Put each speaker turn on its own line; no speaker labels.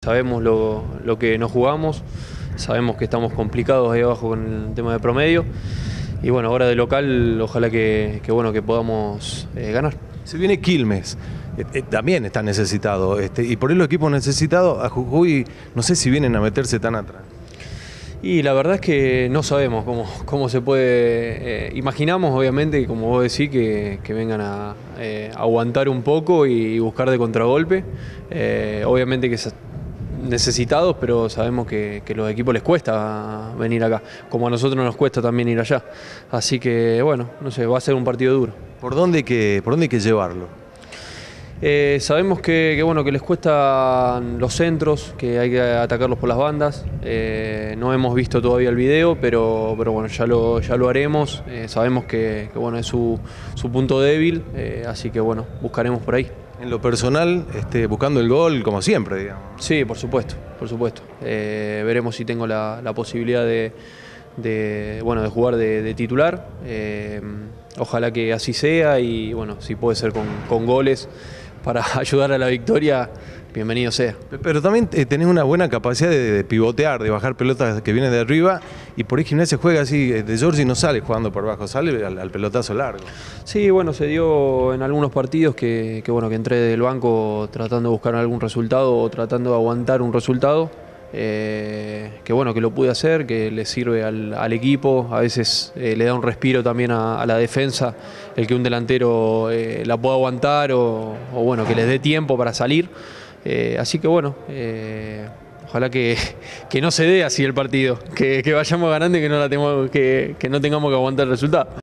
Sabemos lo que nos jugamos, sabemos que estamos complicados ahí abajo con el tema de promedio y bueno, ahora de local ojalá bueno, que podamos ganar.
Se viene Quilmes, también está necesitado, y por ahí los equipos necesitados a Jujuy no sé si vienen a meterse tan atrás.
Y la verdad es que no sabemos cómo se puede, imaginamos obviamente, como vos decís, que vengan a aguantar un poco y buscar de contragolpe, obviamente que necesitados, pero sabemos que los equipos les cuesta venir acá, como a nosotros nos cuesta también ir allá. Así que bueno, no sé, va a ser un partido duro.
¿Por dónde hay que llevarlo?
Sabemos bueno, que les cuestan los centros, que hay que atacarlos por las bandas. No hemos visto todavía el video, pero bueno, ya lo haremos. Sabemos que bueno, es su punto débil, así que bueno, buscaremos por ahí.
En lo personal, buscando el gol como siempre, digamos.
Sí, por supuesto, por supuesto. Veremos si tengo la posibilidad de jugar de titular. Ojalá que así sea y bueno, si puede ser con goles para ayudar a la victoria, bienvenido sea.
Pero también tenés una buena capacidad de pivotear, de bajar pelotas que vienen de arriba, y por ahí Gimnasia juega así, de Giorgi no sale jugando por abajo, sale al pelotazo largo.
Sí, bueno, se dio en algunos partidos que entré del banco tratando de buscar algún resultado o tratando de aguantar un resultado. Que bueno, que lo pude hacer, que le sirve al equipo, a veces le da un respiro también a la defensa, el que un delantero la pueda aguantar o bueno, que les dé tiempo para salir. Así que bueno, ojalá que no se dé así el partido, que vayamos ganando y que no tengamos que aguantar el resultado.